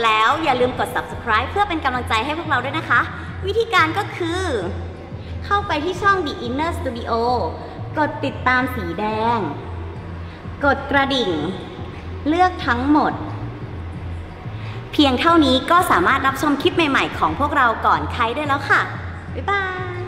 แล้วอย่าลืมกด subscribe เพื่อเป็นกำลังใจให้พวกเราด้วยนะคะวิธีการก็คือเข้าไปที่ช่อง The Inner Studio กดติดตามสีแดงกดกระดิ่งเลือกทั้งหมดเพียงเท่านี้ก็สามารถรับชมคลิปใหม่ๆของพวกเราก่อนใครได้แล้วค่ะบ๊ายบาย